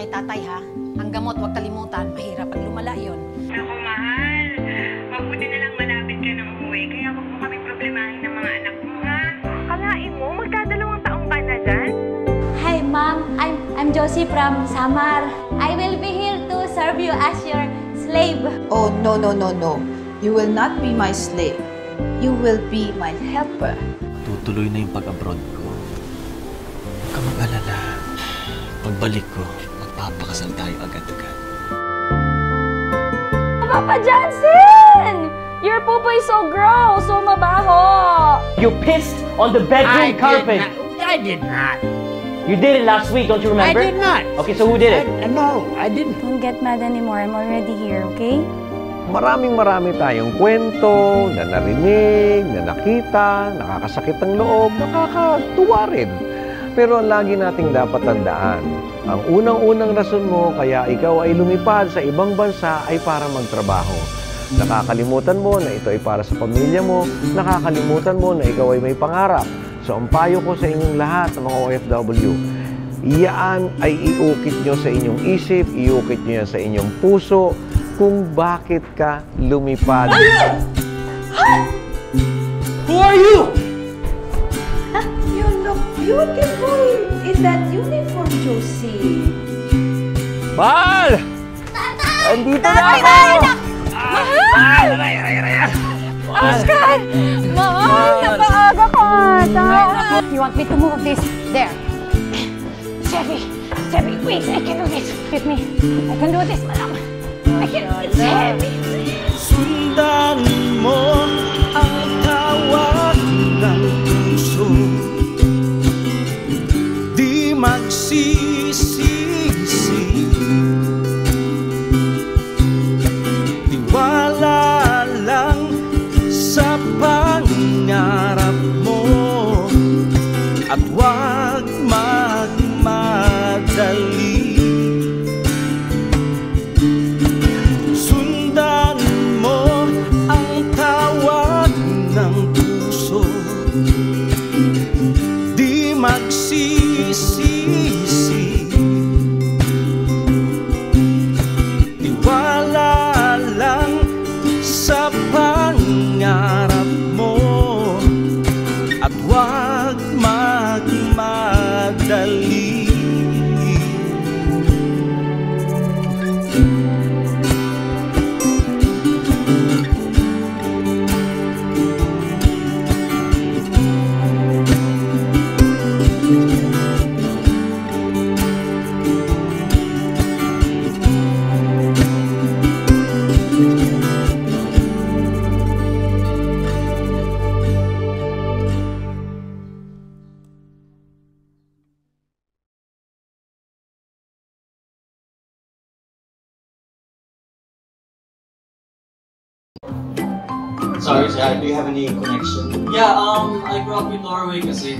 kay tatay, ha? Ang gamot, huwag kalimutan. Mahirap pag lumala yun. Ako, mahal. Mabuti na lang malapit ka ng umuwi. Kaya huwag mo kami problemahin ng mga anak mo, ha? Kalain mo, magdadalawang taong ka na dyan? Hi, Mom. I'm Josie from Samar. I will be here to serve you as your slave. Oh, no. You will not be my slave. You will be my helper. Tutuloy na yung pag-abroad ko. Huwag ka mag-alala. Pagbalik ko, magpapakasal tayo agad-agad. Papa Johnson! Your poop is so gross, so mabaho. You pissed on the bedroom carpet. I did not. You did it last week, don't you remember? I did not. Okay, so who did it? No, I didn't. Don't get mad anymore. I'm already here, okay? Marami tayong kwento na narinig, na nakita, nakakasakit ang loob, nakakatuwa rin. Pero ang lagi nating dapat tandaan, ang unang-unang rason mo kaya ikaw ay lumipad sa ibang bansa ay para magtrabaho. Nakakalimutan mo na ito ay para sa pamilya mo, nakakalimutan mo na ikaw ay may pangarap. So ang payo ko sa inyong lahat ng mga OFW, iyaan ay iukit nyo sa inyong isip, iukit nyo yan sa inyong puso, kung bakit ka lumipad. Who are you? You look beautiful in that uniform, Josie. Mahal! Andito na ako! Mahal! Oscar! Mahal! Napaaga ka! You want me to move this? There. Chevy, wait, I can do this. With me. I can do this, madam. I can, it's heavy. Sundan mo ang tawag ng puso, di magsisisi. Tiwala lang sa pangarap mo at huwag magmadali. Sundan mo ang tawag ng puso, di magsisisi. Tiwala lang sa pangarap mo at huwag magmadali. Sorry, do you have any connection? Yeah, I grew up in Norway kasi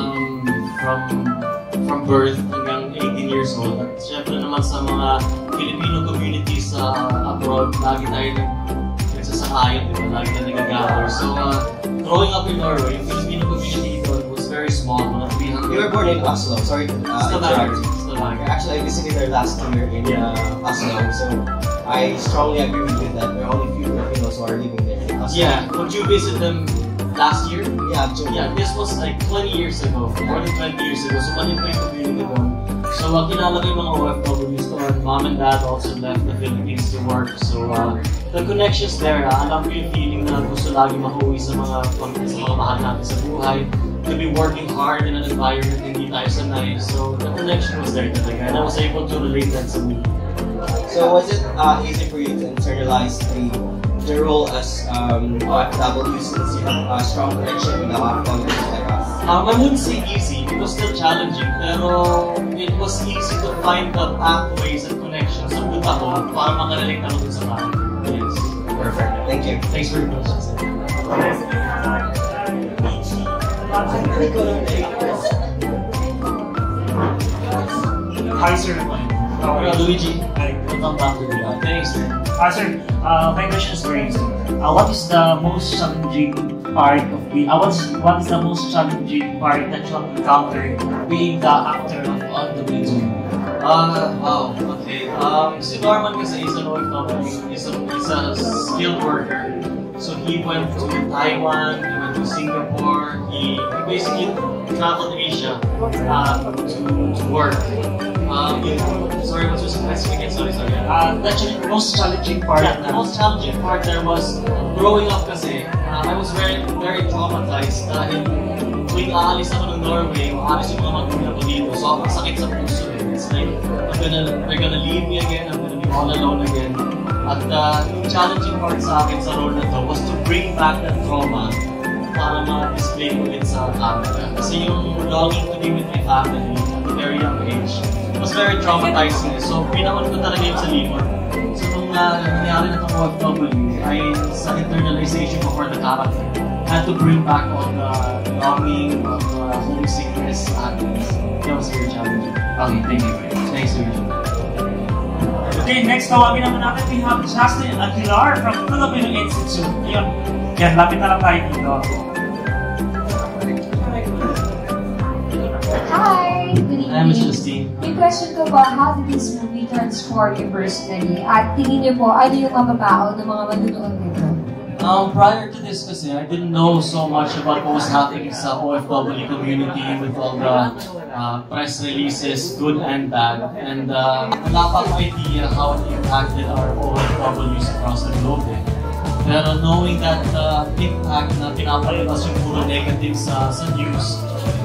from birth hanggang 18 years old. At syempre naman sa mga Filipino communities abroad, lagi tayo nagsasakayan, diba? Lagi tayo nag-gather. So, growing up in Norway, yung Filipino community was very small, mga 300. You were born in Oslo, sorry to interrupt. Actually, I visited there last year in Oslo, so I strongly agree with you that there are only few Filipinos who are living there. Yeah, would you visit them last year? Yeah, actually. Yeah, this was like 20 years ago, more than 20 years ago. So, mali pa yung community doon. So, kilala ko yung mga OFWs doon. Mom and dad also left the Philippines to work. So, the connections there, alam ko yung feeling na gusto lagi makauwi sa mga mahal natin sa buhay. To be working hard in an environment na hindi tayo sanay. So, the connection was there talaga. And I was able to relate that sa me. So, was it easy for you to internalize the role as OFW since you have a strong connection with the OFWs like us? I wouldn't say easy, it was still challenging, pero it was easy to find the pathways and connections sa buta ko para makarelate ako dun sa bahay. Yes. Perfect. Thank you. Thanks for your questions. Hi, sir. Luigi. Welcome back to the Thanks, sir. Sir, my question is for you, sir. What is the most challenging part of the what is the most challenging part that you have encountered being the actor of On the Bridge? Wow, okay. Si Norman kasi is an OFW, he's a skilled worker. So he went to Taiwan, he went to Singapore, he basically traveled Asia to work. Sorry, what's your question again? Sorry. Actually, the most challenging part. Yeah, the most challenging part there was growing up kasi. I was very traumatized dahil tuwing aalis ako ng Norway, aalis yung mga magulang ko dito. So, ang sakit sa puso. It's like, they're gonna leave me again, I'm gonna be all alone again. At yung challenging part sa akin sa role na to was to bring back that trauma para ma-display ko ulit sa camera. Kasi yung longing to be with my family at a very young age was very traumatizing. So, pinakon ko talaga yun sa limot. So, nung nangyari na itong OFW, sa internalization ko for the character, I had to bring back all the longing, all the homesickness, sadness. That was very challenging. Okay, thank you. Thanks, Sylia. Okay, next tawagin naman natin, we have Justin Aguilar from Filipino Institute. Yun, lapit na lang tayo dito. Hi! Good evening. I'm Justine. Yung question ko ba, how did this movie transform you personally? At tingin niyo po, ano yung mababaon ng mga manunood nito? Prior to this kasi, I didn't know so much about what was happening sa OFW community with all the press releases, good and bad. And wala pa akong idea how it impacted our OFWs across the globe. Pero knowing that impact na pinapalabas yung puro negative sa news,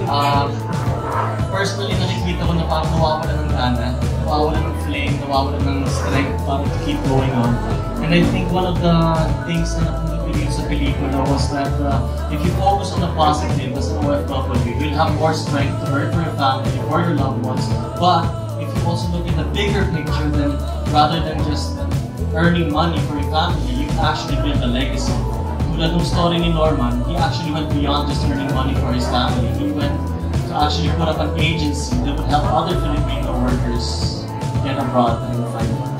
personally nakikita ko na parang nawawala ng gana, nawawala ng flame, nawawala ng strength para to keep going on. And I think one of the things na napundupin sa pelikula was that if you focus on the positive as an OFW, you'll have more strength to work for your family, for your loved ones. But if you also look at the bigger picture, then rather than just earning money for your family, you actually build a legacy. Tulad ng story ni Norman, he actually went beyond just earning money for his family. He went to actually put up an agency that would help other Filipino workers get abroad and find work.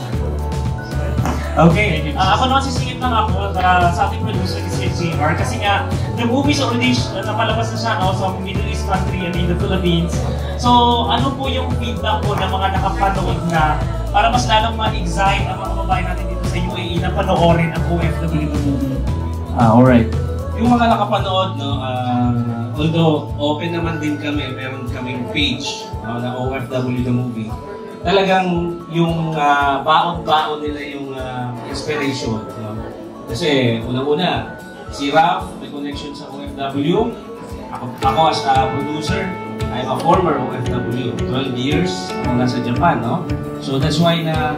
Okay, ako naman sisingit lang ako sa ating producer si Seymour kasi nga, the movie's already napalabas na siya sa Middle East country and in the Philippines. So, ano po yung feedback po ng mga nakapanood na para mas lalong ma-excite ang mga kababayan natin dito sa UAE na panoorin ang OFW movie? Alright. Yung mga nakapanood, although open naman din kami, meron kaming page na OFW the movie. Talagang yung baon-baon nila yung inspiration. Kasi unang-una, si Raf may connection sa OFW. Ako as a producer, I'm a former OFW. 12 years ako nasa Japan, no? So that's why na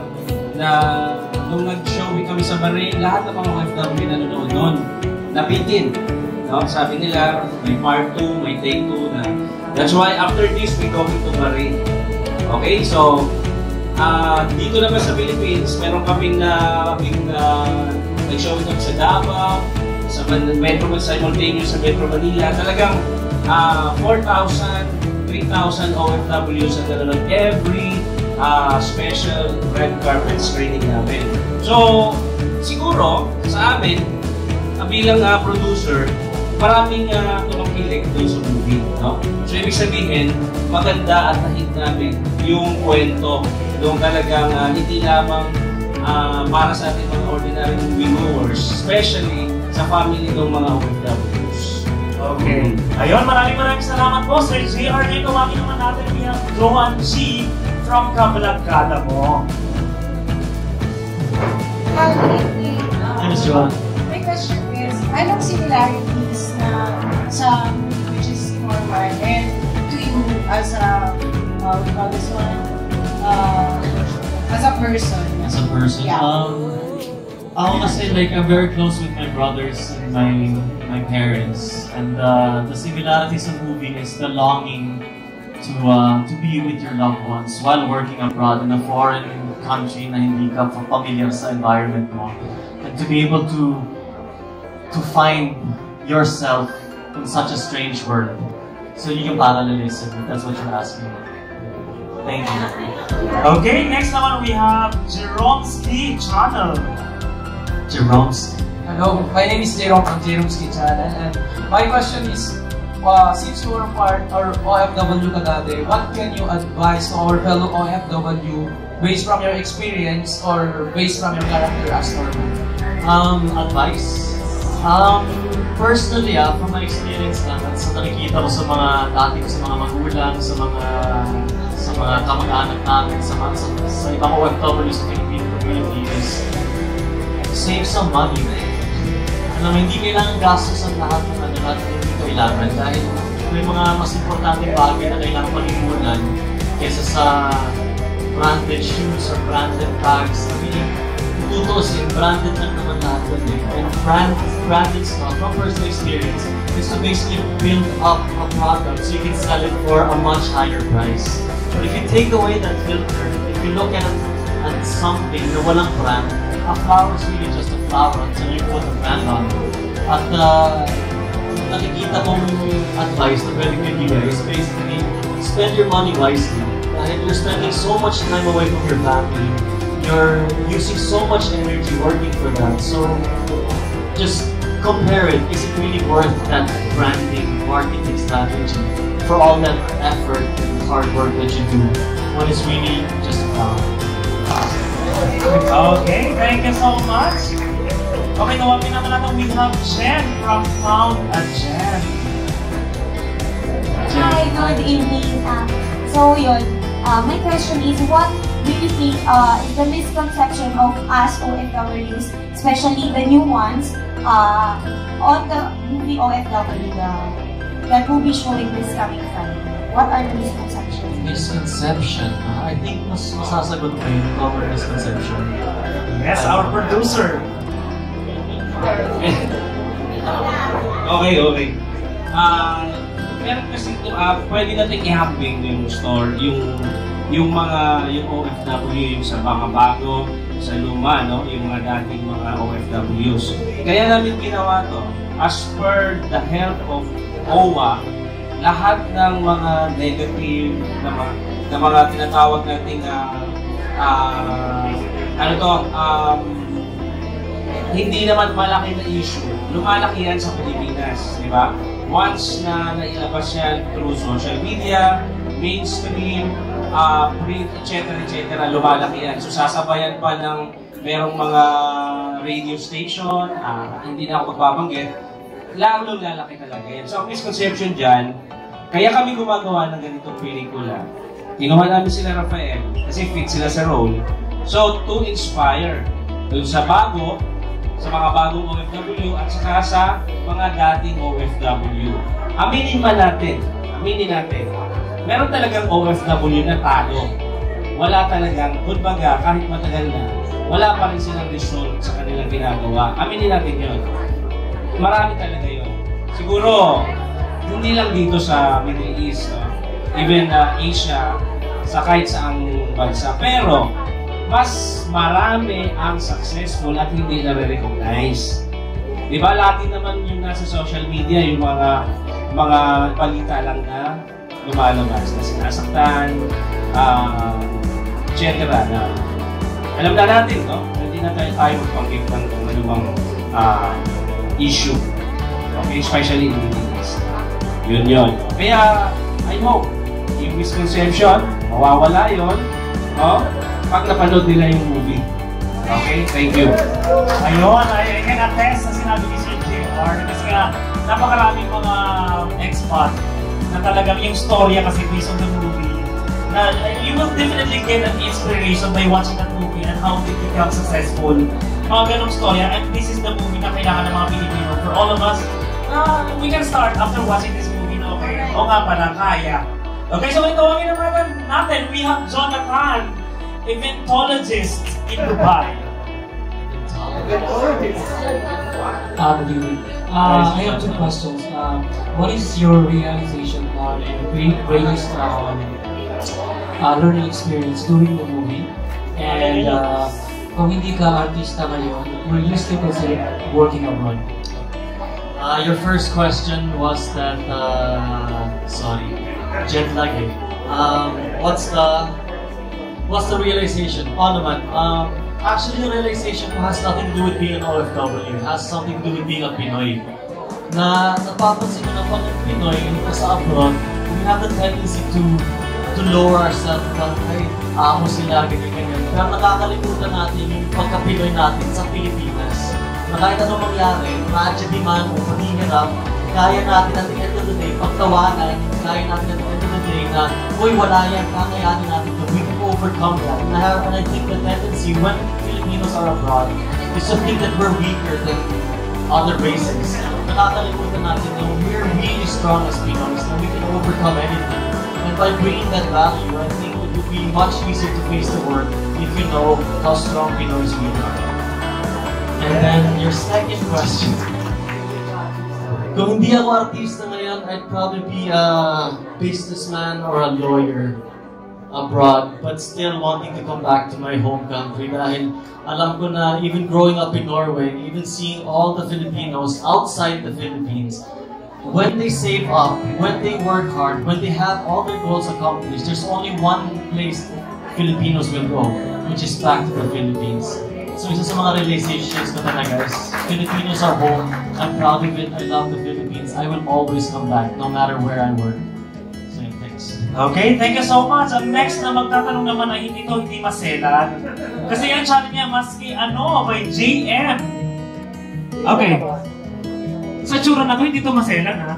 nung nag-show kami sa Bahrain, lahat ng mga OFW na nanonood noon, napitin. No? Sabi nila, may part 2, may take 2 na. That's why after this, we going to Bahrain. Okay, so dito naman sa Philippines, meron kaming nag-show kami sa Davao, sa Metro simultaneous sa Metro Manila. Talagang 4,000, 3,000 OFWs ang nanonood every special red carpet screening namin. So, siguro, sa amin, bilang producer, maraming tumakilig doon sa movie. No? So, ibig sabihin, maganda at nahit namin yung kwento doon talagang hindi lamang para sa ating mga ordinary movie goers, especially sa family ng mga OFWs. Okay. Ayun, maraming salamat po, Sir JR. Tawagin naman natin niya, Johan G. from Kabalagkada mo. Hi, Miss Johan. my question is, anong similarities na sa movie which is Norman and to you as a what do you call this one? As a person? As a person? Yeah. Ako kasi I'm very close with my brothers and my parents. And the similarities of movie is the longing to be with your loved ones while working abroad in a foreign country na hindi ka familiar sa environment mo. And to be able to find yourself in such a strange world. So yun yung parallelism, that's what you're asking. Thank you. Okay, next naman we have Jeromski Channel. Jeromski. Hello, my name is Jerome from Jeromski Channel, and my question is, since you are part or OFW ka dati, what can you advise to our fellow OFW based from your experience or based from your character as normal? Advice? Personally, from my experience lang, at sa nakikita ko sa mga dati ko sa mga magulang, sa mga kamag-anak namin, sa ibang OFW sa Philippine community is save some money. Alam mo, hindi kailangan gastos ang lahat ng hindi kailangan dahil may mga mas importanteng bagay na kailangan panimulan kaysa sa branded shoes or branded bags. I mean, tutusin, branded lang naman lahat yun eh. And branded stuff, from personal experience, is to basically build up a product so you can sell it for a much higher price. But if you take away that filter, if you look at something na walang brand, a flower is really just a flower until you put a brand on it. At nakikita kong advice na pwede kong ibigay is basically spend your money wisely. Dahil you're spending so much time away from your family, you're using so much energy working for that. So just compare it. Is it really worth that branding, marketing strategy for all that effort and hard work that you do when it's really just a flower? Okay, thank you so much. Okay, nawagin naman natin we have Jen from Found at Jen. Hi, good evening. So yun, my question is, what do you think is the misconception of us OFWs, especially the new ones, on the movie OFW, that will be showing this coming Friday? What are the misconceptions? Misconception? I think mas masasagot ko yung cover misconception. Yes, our producer. Okay. Meron kasi pwede natin ihambing yung store, yung OFW, yung sa mga bago, sa luma, no? Yung mga dating mga OFWs. Kaya namin ginawa to, as per the health of OWA, lahat ng mga negative na mga tinatawag nating hindi naman malaki na issue. Lumalaki yan sa Pilipinas, di ba? Once na nailabas yan through social media, mainstream, print, etc., lumalaki yan. So sasabayan pa ng merong mga radio station, hindi na ako magbabanggit, lalo lalaki talaga yan. So ang misconception dyan, kaya kami gumagawa ng ganitong pelikula. Kinuha namin sila Rafael kasi fit sila sa role. So to inspire dun sa mga bagong OFW at saka sa mga dating OFW. Aminin natin, meron talagang OFW na talo. Wala talagang, kumbaga, kahit matagal na, wala pa rin silang result sa kanilang ginagawa. Aminin natin yun. Marami talaga yun. Siguro, hindi lang dito sa Middle East, even Asia, sa kahit saang bansa. Pero, mas marami ang successful at hindi na-recognize. Di ba? Lagi naman yung nasa social media, yung mga balita lang na lumalabas, na sinasaktan, etc. na alam na natin, no? Hindi na tayo magpangkip ng anumang issue. Okay? Especially in the Middle East. Yun. Kaya, I hope, yung misconception, mawawala yun, no? Pag napanood nila yung movie. Okay? Thank you. Ayun, I can attest na sinabi ni Sir JR kasi nga napakaraming mga expat na talagang yung storya kasi based on the movie na you will definitely get an inspiration by watching that movie and how they become successful. Mga ganong storya, and this is the movie na kailangan ng mga Pilipino. For all of us, we can start after watching this movie na okay, o nga pala, kaya. Okay, so itawagin natin, we have Jonathan, eventologist in Dubai. I have two questions. What is your realization on your greatest learning experience during the movie? And kung hindi ka artista ngayon, will you still consider working abroad? Your first question was that, jet lag eh. What's the realization? Actually, the realization has nothing to do with being an OFW. It has something to do with being a Pinoy. na napapansin ko na pag Pinoy sa abroad, we have the tendency to lower ourselves na ay amo sila, ganyan. Pero nakakalimutan natin yung pagka-Pinoy natin sa Pilipinas. Na kahit anong mangyari, tragedy man o paghihirap, kaya natin at the end of the day, pagtawanan, kaya natin at the end of the day na, uy, wala yan, kakayanin natin to, we can overcome that. And I think the tendency when Filipinos are abroad is to think that we're weaker than other races. Nakakalimutan natin na we're really strong as Pinoys, na we can overcome anything. And by bringing that value, I think it would be much easier to face the world if you know how strong Pinoys we are. And then your second question. Kung hindi ako artista ngayon, I'd probably be a businessman or a lawyer abroad, but still wanting to come back to my home country dahil alam ko na even growing up in Norway, even seeing all the Filipinos outside the Philippines, when they save up, when they work hard, when they have all their goals accomplished, there's only one place Filipinos will go, which is back to the Philippines. So isa sa mga realizations ko talaga is, Filipinos are home, I'm proud of it, I love the Philippines, I will always come back, no matter where I work. So thanks. Okay, thank you so much. Ang next na magtatanong naman ay hindi maselan. Kasi yung channel niya, Maskinanu by JM. Okay. Sa tsura na to, hindi to maselan, ha?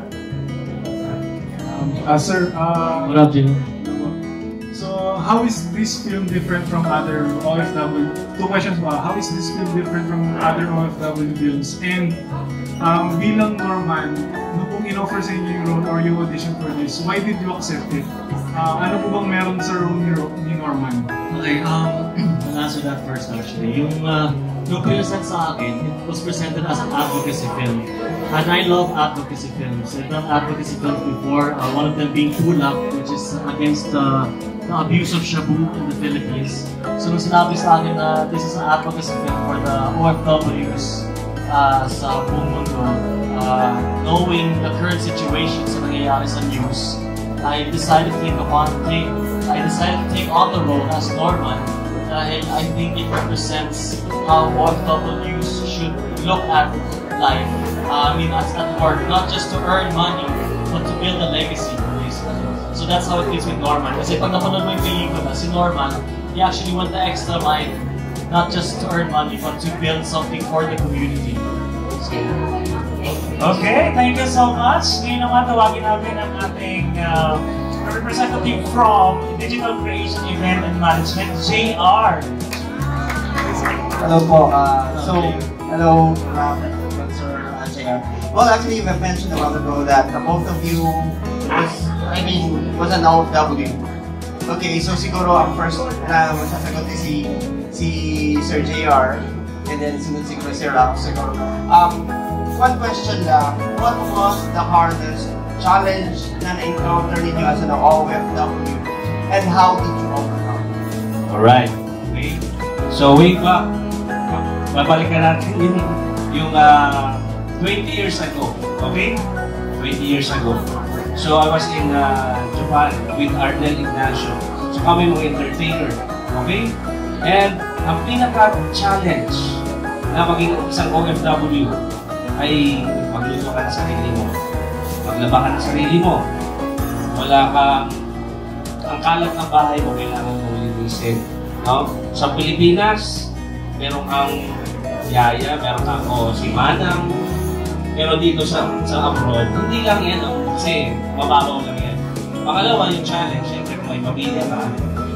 Sir, what up, Jim? So, how is this film different from other OFW? Two questions ba? How is this film different from other OFW films? And bilang Norman, nung kung in-offer sa inyo yung role or you audition for this, why did you accept it? Ano po bang meron sa role ni Norman? Okay, I'll answer that first actually. Yung present sa akin, it was presented as an advocacy film. And I love advocacy films. I've done advocacy films before, one of them being Tulak, which is against the abuse of shabu in the Philippines. So nung sinabi sa akin na this is an advocacy film for the OFWs sa buong mundo, knowing the current situation sa nangyayari sa news, I decided to take on the role as Norman dahil I think it represents how OFWs should look at life. I mean, at work, not just to earn money, but to build a legacy. So that's how it is with Norman. Kasi pag napanood mo yung pelikula, si Norman, he actually went the extra mile, not just to earn money, but to build something for the community. So, okay, thank you so much. Ngayon naman tawagin natin ang ating representative from Digital Creation Event and Management, JR. Hello po. Hello, Sir JR. Well, actually, you have mentioned a while ago that both of you was an OFW. Okay, so siguro ang first na masasagot si Sir JR, and then sunod siguro si Raf. Siguro. One question lang, what was the hardest challenge na na-encounter ninyo as an OFW, and how did you overcome? Alright, okay. So way back, babalikan natin yung 20 years ago, okay? 20 years ago. So I was in Japan with Ardel Ignacio. So kami mga entertainer, okay? And ang pinaka-challenge na maging isang OFW ay magluto ka ng sarili mo, maglaba ka ng sarili mo, wala kang, ang kalat ng bahay mo kailangan mo linisin. No? Sa Pilipinas, meron kang yaya, meron kang si manang, pero dito sa abroad, hindi lang yan, kasi mababaw lang yan. Pangalawa, yung challenge, syempre kung may pamilya ka,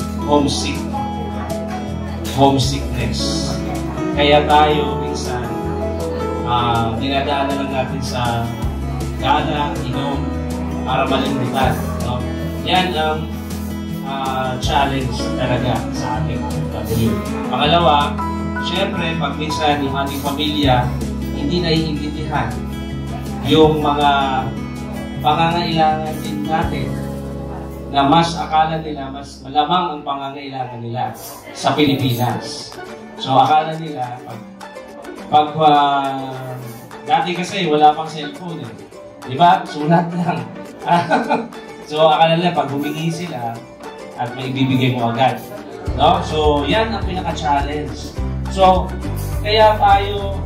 homesickness. Kaya tayo, minsan, dinadaanan lang natin sa gala, inom, para malimutan. No? Yan ang challenge talaga sa ating OFW. Pangalawa, syempre, pag minsan yung ating pamilya, hindi naiintindihan yung mga pangangailangan din natin na mas akala nila, mas malamang ang pangangailangan nila sa Pilipinas. So akala nila, pag dati kasi wala pang cellphone eh. Diba? Sulat lang. So akala nila, pag humingi sila, at may ibibigay mo agad. No? So yan ang pinaka-challenge. So, kaya tayo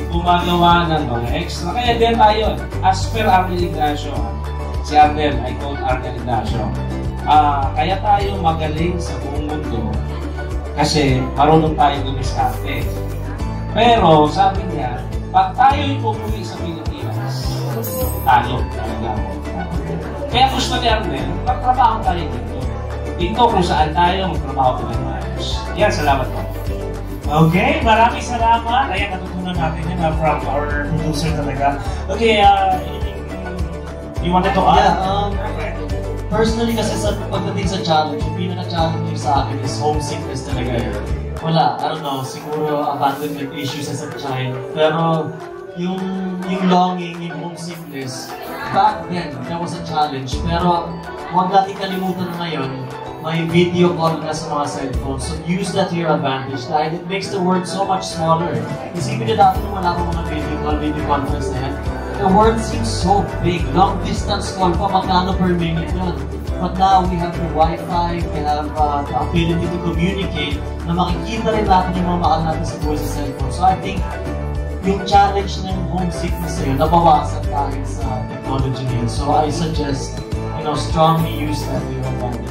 gumagawa ng mga extra. Kaya din tayo, as per Arnel Ignacio, si Arnel, I quote Arnel Ignacio, kaya tayo magaling sa buong mundo kasi marunong tayo gumiskarte. Pero sabi niya, pag tayo'y pumuwi sa Pilipinas, talo talaga ako. Kaya gusto ni Arnel, magtrabaho tayo dito. Dito kung saan tayo, magtrabaho tayo ng maayos. Yan, salamat po. Okay, maraming salamat. Ayan, natutunan natin yun from our producer talaga. Okay, you wanted to add? Yeah, personally kasi pagdating sa challenge, yung pinaka-challenge sa akin is homesickness talaga yun. Wala, I don't know, siguro abandonment issues as a child. Pero yung longing, yung homesickness, back then, there was a challenge. Pero huwag natin kalimutan na ngayon, may video call na sa mga cellphones. So use that to your advantage. Dahil it makes the world so much smaller. Isipin na dati nung wala akong mga video conference na yan, the world seems so big. Long distance call pa, magkano per minute yun. But now we have the Wi-Fi, we have the ability to communicate na makikita rin natin yung mga mahal natin sa buhay sa cellphone. So I think yung challenge ng homesickness na yun, nabawasan dahil sa technology na yun. So I suggest, strongly use that to your advantage.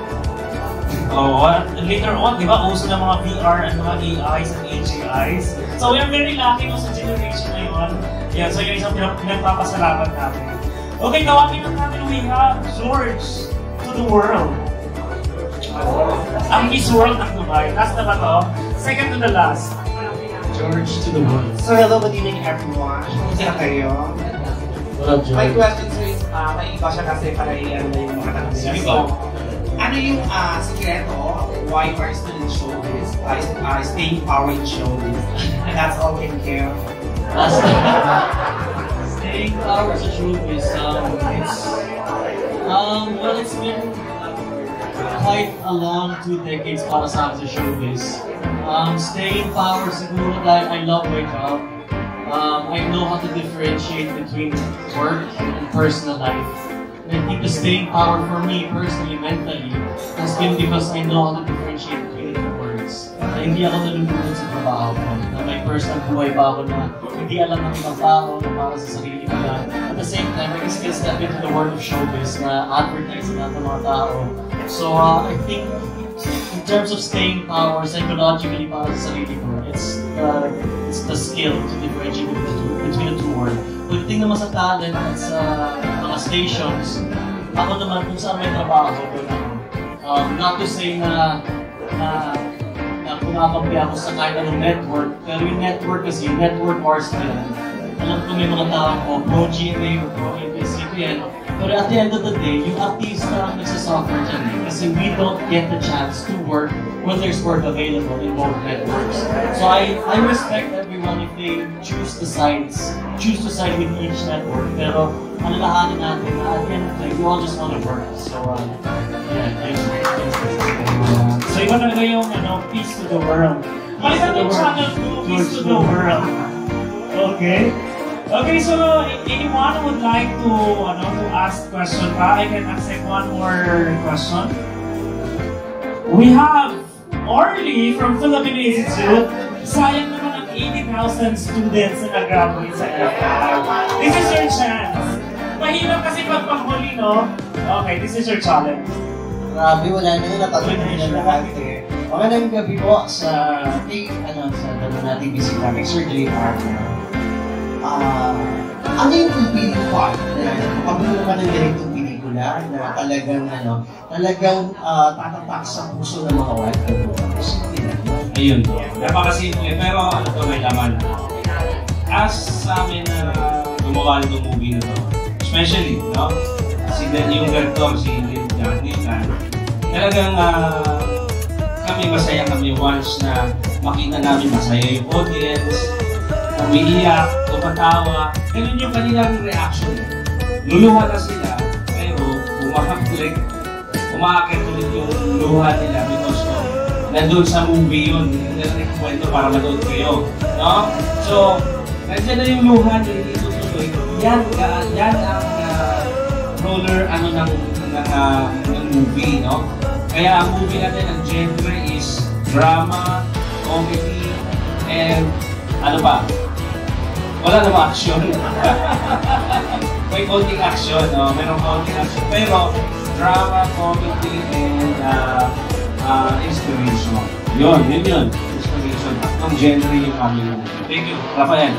Later on, di ba, uso ng mga VR and mga AIs and AGIs. So we are very lucky sa generation na yun. Yeah, so yun isang pinagpapasalamat natin. Okay, tawagin na natin, we have George to the world. Ang Miss World ng Dubai. Last na ba to? Second to the last. George to the world. So hello, good evening everyone. Kumusta kayo? My question is, may iba siya kasi para i-ano na yung mga tanong nila. So, ano yung sikreto why you are still in showbiz? Staying power in showbiz. That's all in care. Staying power sa showbiz, it's been quite a long 2 decades para sa akin sa showbiz. Staying power siguro dahil I love my job. I know how to differentiate between work and personal life. And I think the staying power for me personally, mentally, has been because I know how to differentiate between the two words. Hindi ako nalulunod sa trabaho ko. Na may personal buhay pa ako na hindi alam ng ibang tao na para sa sarili ko lang. At the same time, I can still step into the world of showbiz na advertising natin mga tao. So I think in terms of staying power, psychologically para sa sarili ko, it's the skill to differentiate between the two words. Pagdating naman sa talent at sa mga stations, ako naman kung saan may trabaho, not to say na kumapampi ako sa kahit anong network, pero yung network kasi, yung network wars na yan, alam ko may mga tao ko, pro-GMA or pro-ABS-CBN, pero at the end of the day, yung artista ang nagsasuffer dyan kasi we don't get the chance to work when there's work available in both networks. So I respect everyone if they choose to side with each network, pero alalahanin natin na at the end of the day, we all just want to work. So So iba talaga yung Peace to the World. Malitan yung channel to Peace to the World. Okay. Okay, so anyone would like to ask question pa? I can accept one more question. We have Orly from Filipino Institute. Sayang naman ang 80,000 students na nag-graduate sa FI. This is your chance. Mahirap kasi pagpanghuli, no? Okay, this is your challenge. Grabe, wala na yun. Natatuloy na lahat eh. Magandang gabi po sa dalawa nating bisita, Mr. JR. Ano yung pipili part na pagbulo ka ng direktong pelikula na talagang tatatak sa puso ng mga OFWs? Ayun po. Napakasimple, pero may laman. As sa amin na gumawa ng movie na to, especially, yung director, si Dianne, talagang kami masaya kami once na makita namin masaya yung audience, umiiyak, tumatawa, ganun yung kanilang reaction. Luluha na sila, pero umakit ulit yung luha nila because nandun sa movie yun, kwento para manood kayo. No? So, nandiyan na yung luha nila itutuloy. Yan ang roller ng movie, no? Kaya ang movie natin, ang genre is drama, comedy, and Wala namang action. May konting action, no? Mayroong konting action. Pero, drama, comedy, and inspiration. Yun. Inspiration. Tatlong genre yung aming movie. Thank you, Rafael.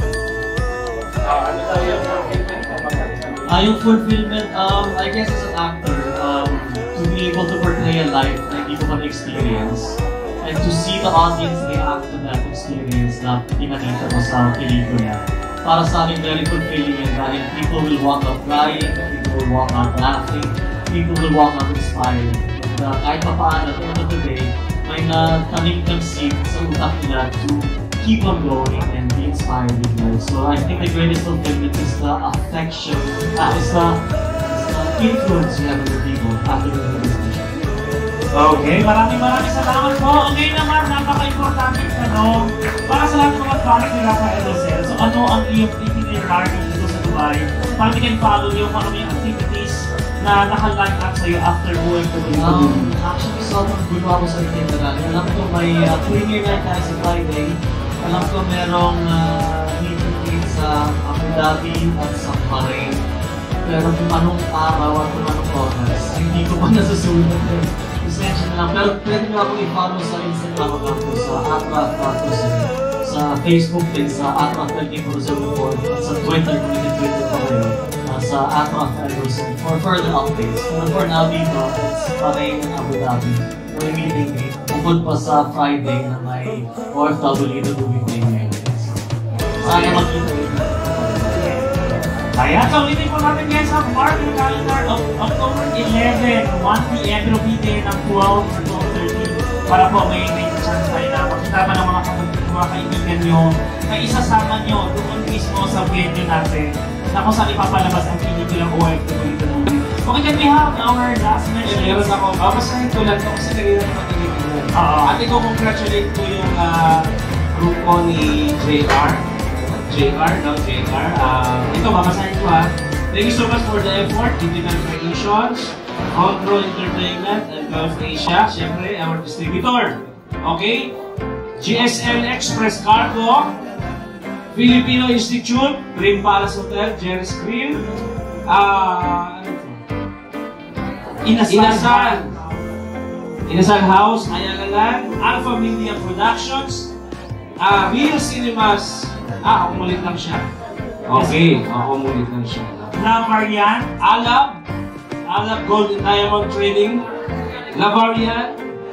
Ano tayo yung fulfillment? Yung fulfillment, I guess as an actor, to be able to portray a life na hindi ko man experience, and to see the audience react to that experience na pinakita mo sa pelikula. Para sa akin, very fulfilling yan dahil people will walk out crying, people will walk out laughing, people will walk out inspired. And kahit pa paano, at the end of the day, may natanim kang seed sa utak nila to keep on going and be inspired with life. So I think the greatest fulfillment is the affection, is the influence you have on the people after the movie. Okay, maraming salamat po. Okay naman, napaka-importante tanong para sa lahat ng mga fans ni Rafael Rossel. So ano ang iyong itinerary dito sa Dubai? Para we can follow yung mga activities na naka-line up sa'yo after OFW? Actually, sobrang gulo ako sa itinerary. Alam ko may premiere night tayo sa Friday. Alam ko merong meet and greet sa Abu Dhabi at sa Bahrain. Pero kung anong araw at kung anong oras, hindi ko pa nasusunod. Essential lang. Pero pwede nyo akong i-follow sa Instagram account ko sa @Rosell, sa Facebook page sa @Rosell at sa Twitter kung nag-Twitter pa kayo sa @Rosell for further updates. Pero for now dito, it's Bahrain and Abu Dhabi. May meeting date. Bukod pa sa Friday na may OFW na movie premiere. Sana makita rin. Kaya so ulitin po natin guys ang mark yung calendar of October 11, 1 p.m. pero pwede ng 12 to 12:30 para po may chance tayo na makita pa ng mga kaibigan nyo na isasama nyo doon mismo sa venue natin na kung saan ipapalabas ang pinikulang OFW the movie. Okay, can we have our last mention? Meron ako, babasahin ko lang ito kasi kanina naman tinitinan. At ito, congratulate ko yung group ko ni JR. Ito, babasahin ko ha. Thank you so much for the effort, Digital Creations, Control Entertainment, and Gulf Asia. Siyempre, our distributor. Okay? GSL Express Cargo, Filipino Institute, Green Palace Hotel, Jerry's Grill, Inasal House, Ayalalan, Alpha Media Productions, Real Cinemas, umulit lang siya. Okay, umulit lang siya. Lavarian, Alab Gold and Diamond Trading, Lavarian,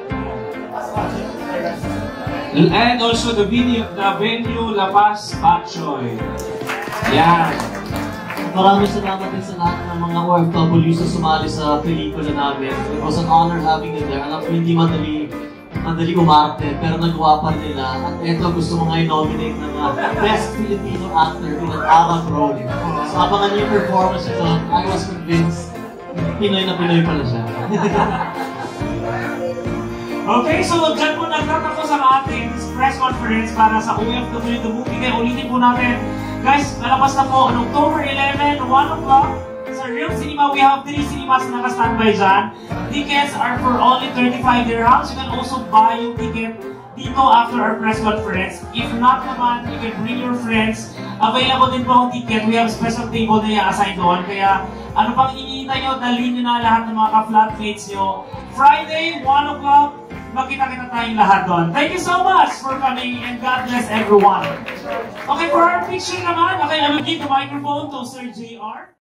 and also the venue La Paz Batchoy. Yan. Maraming salamat din sa lahat ng mga OFWs na sumali sa pelikula namin. It was an honor having you there. Alam ko hindi madali umarte, pero nagawa pa nila. At eto, gusto mo ngayon nominate ng Best Filipino Actor in an Arab role. So abangan niyo yung performance ito. I was convinced, Pinoy na Pinoy pala siya. Okay, so dyan po nagtatapos ang ating press conference para sa OFW the movie. Kaya ulitin po natin. Guys, lalabas na po on October 11, 1 o'clock. Sa Real Cinema, we have 3 cinemas na naka-standby dyan. Tickets are for only 35 dirhams. You can also buy yung ticket dito after our press conference. If not naman, you can bring your friends. Available din po ang ticket. We have special table na i-assign doon. Kaya ano pang iniintay nyo, dalhin nyo na lahat ng mga ka-flatmates nyo. Friday, 1 o'clock, magkita-kita tayong lahat doon. Thank you so much for coming and God bless everyone. Okay, for our picture naman, okay, I will give the microphone to Sir JR.